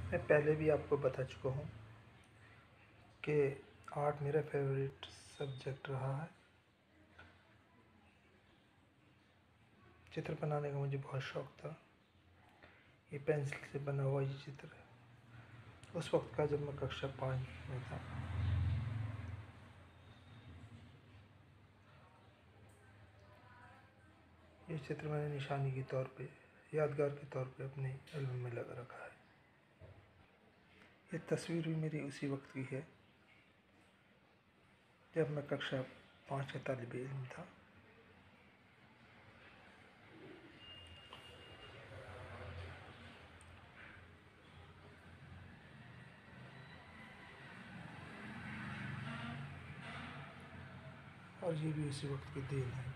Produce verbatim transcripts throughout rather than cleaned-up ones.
मैं पहले भी आपको बता चुका हूँ कि आर्ट मेरा फेवरेट सब्जेक्ट रहा है। चित्र बनाने का मुझे बहुत शौक़ था। ये पेंसिल से बना हुआ ये चित्र है उस वक्त का, जब मैं कक्षा पाँच में था। ये चित्र मैंने निशानी के तौर पे, यादगार के तौर पे अपने एल्बम में लगा रखा है। ये तस्वीर भी मेरी उसी वक्त की है जब मैं कक्षा पाँच का तालिब इल्म था। और ये भी उसी वक्त की देन है।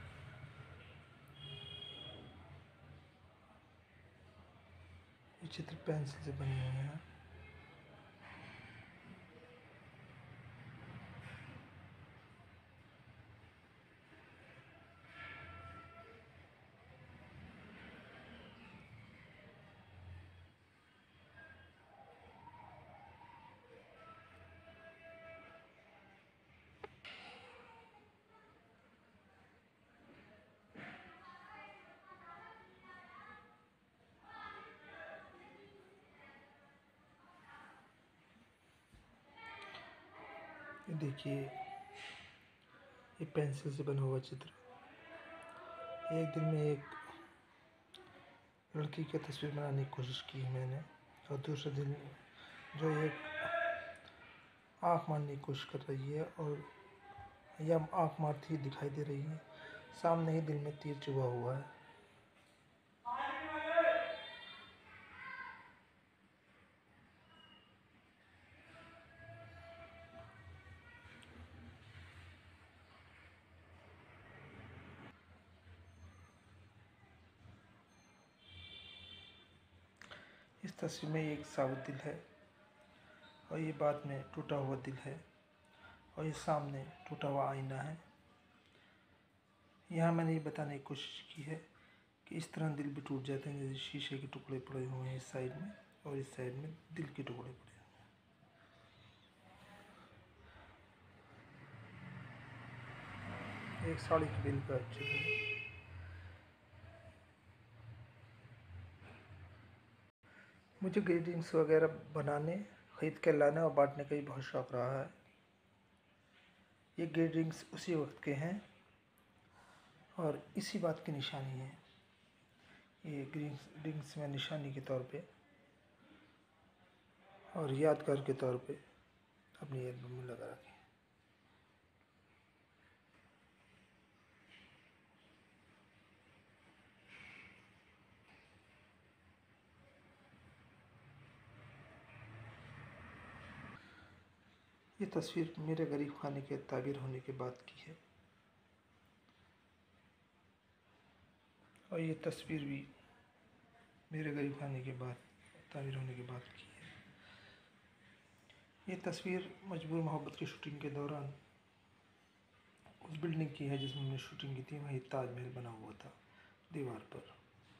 ये चित्र पेंसिल से बने हुए हैं। ये देखिए, ये पेंसिल से बना हुआ चित्र। एक दिन में एक लड़की की तस्वीर बनाने की कोशिश की मैंने, और दूसरे दिन जो एक आँख मारने की कोशिश कर रही है और यह आँख मारती हुई दिखाई दे रही है। सामने ही दिल में तीर चुभा हुआ है। इस तस्वीर में एक साबुत दिल है और ये बाद में टूटा हुआ दिल है, और ये सामने टूटा हुआ आईना है। यहाँ मैंने ये बताने की कोशिश की है कि इस तरह दिल भी टूट जाते हैं, जैसे शीशे के टुकड़े पड़े हुए हैं इस साइड में, और इस साइड में दिल के टुकड़े पड़े हुए हैं। एक साड़ी के बिल का चित्र है। मुझे ग्रीटिंग्स वगैरह बनाने, ख़रीद के लाने और बांटने का भी बहुत शौक़ रहा है। ये ग्रीटिंग्स उसी वक्त के हैं और इसी बात की निशानी है। ये ग्रीटिंग्स में निशानी के तौर पे और यादगार के तौर पे अपनी एल्बम में लगा रखी। ये तस्वीर मेरे गरीब खाने के ताबिर होने के बाद की है, और ये तस्वीर भी मेरे गरीब खाने के बाद, ताबिर होने के बाद की है। ये तस्वीर मजबूर मोहब्बत की शूटिंग के दौरान उस बिल्डिंग की है जिसमें हमने शूटिंग की थी। वहीं ताजमहल बना हुआ था दीवार पर।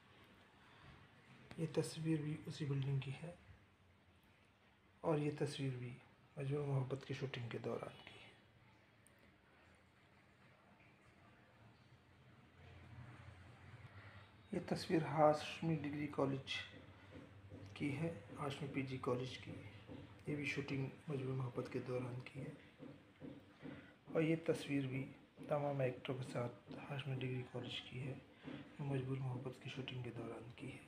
ये तस्वीर भी उसी बिल्डिंग की है, और ये तस्वीर भी मजबूर मोहब्बत की शूटिंग के दौरान की है। ये तस्वीर हाशमी डिग्री कॉलेज की है, हाशमी पीजी कॉलेज की। ये भी शूटिंग मजबूर मोहब्बत के दौरान की है, और ये तस्वीर भी तमाम एक्टरों के साथ हाशमी डिग्री कॉलेज की है, मजबूर मोहब्बत की शूटिंग के दौरान की है।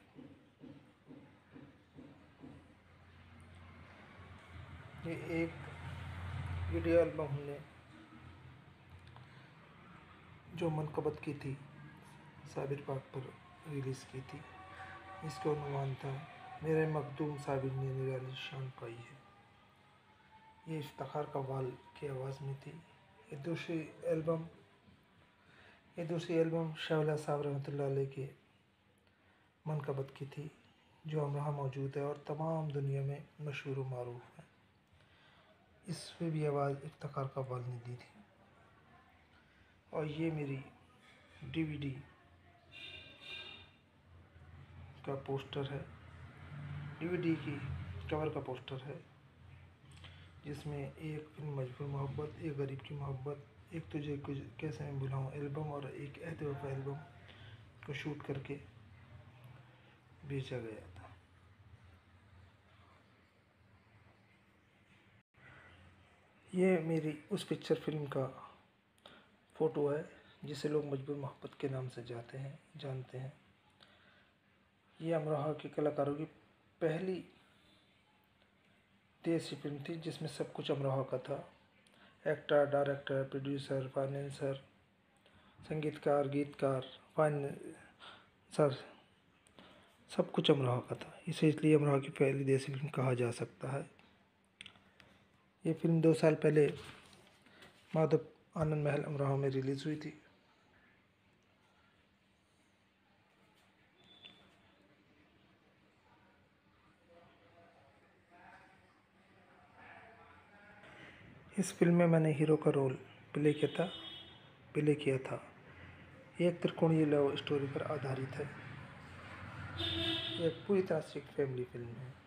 ये एक वीडियो एल्बम हमने जो मनक़बत की थी साबिर पाक पर रिलीज़ की थी। इसका उन्वान था मेरे मखदूम साबिर ने निराली शान पाई है। ये इफ्तिखार कव्वाल की आवाज़ में थी। ये दूसरी एल्बम ये दूसरी एल्बम शाहवला साहब रहमतुल्लाह अलैह के मनक़बत की थी, जो हम यहाँ मौजूद है और तमाम दुनिया में मशहूर व मारूफ़ है। इसमें भी आवाज़ इफ्तिखार कव्वाल ने दी थी। और ये मेरी डीवीडी का पोस्टर है। डीवीडी की कवर का पोस्टर है, जिसमें एक फिल्म मजबूर मोहब्बत, एक गरीब की मोहब्बत, एक तुझे कुछ कैसे मैं भुलाऊं एल्बम और एक ऐ बेवफा एल्बम को शूट करके बेचा गया था। ये मेरी उस पिक्चर फिल्म का फ़ोटो है जिसे लोग मजबूर मोहब्बत के नाम से जाते हैं जानते हैं। ये अमरोहा के कलाकारों की पहली देसी फिल्म थी जिसमें सब कुछ अमरोहा का था। एक्टर, डायरेक्टर, प्रोड्यूसर, फाइनेंसर, संगीतकार, गीतकार, फाइनेंसर, सब कुछ अमरोहा का था। इसे इसलिए अमरोहा की पहली देसी फिल्म कहा जा सकता है। ये फिल्म दो साल पहले माधव आनंद महल अमरोहा में रिलीज़ हुई थी। इस फिल्म में मैंने हीरो का रोल प्ले किया था प्ले किया था एक त्रिकोणीय लव स्टोरी पर आधारित है। एक पूरी तरह से एक फैमिली फिल्म है।